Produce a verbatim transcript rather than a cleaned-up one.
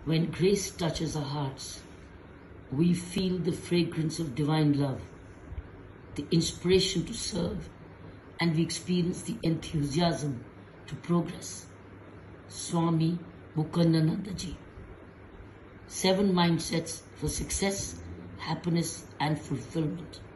When grace touches our hearts, we feel the fragrance of divine love, the inspiration to serve, and we experience the enthusiasm to progress. Swami Mukhandanandaji. Seven mindsets for success, happiness, and fulfillment.